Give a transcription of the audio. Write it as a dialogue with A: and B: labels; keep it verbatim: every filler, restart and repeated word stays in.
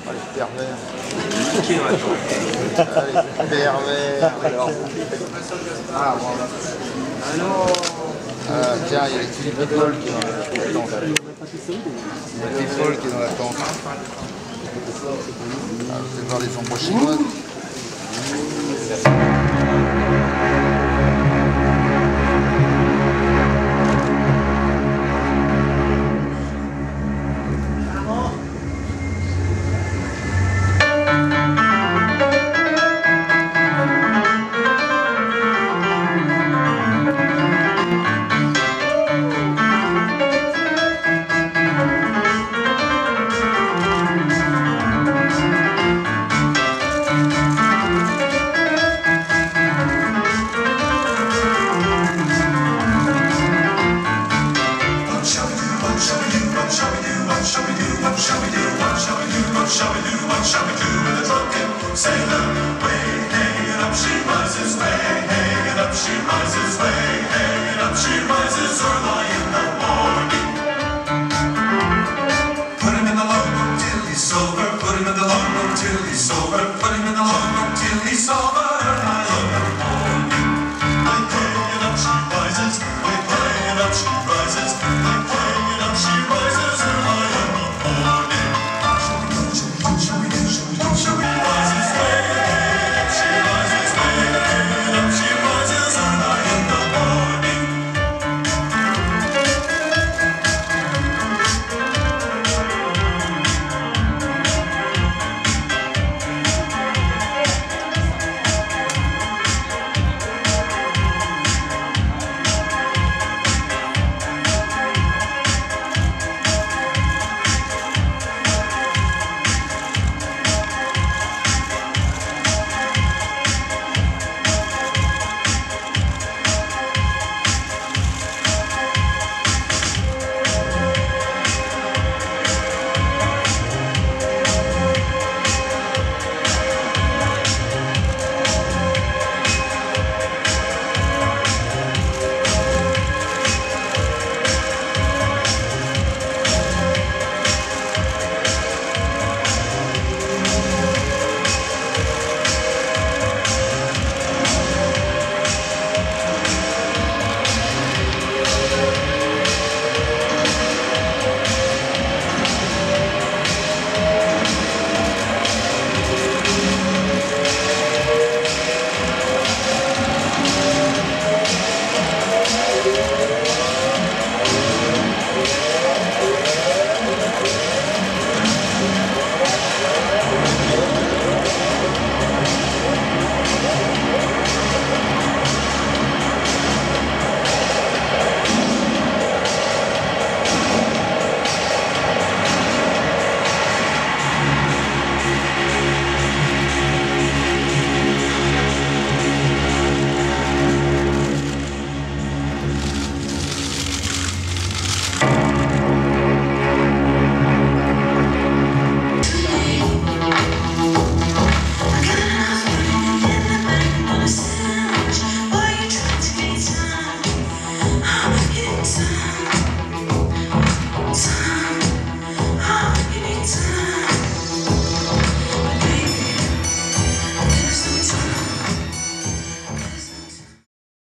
A: Ah, les pervers. Qui ah, les pervers. Alors. Ah, voilà. Alors. Euh, tiens, il y a les petits people qui est dans la tente. Il y a les people qui est dans la tente. Ah, vous allez voir les ombres chinoises.
B: She rises early in the morning.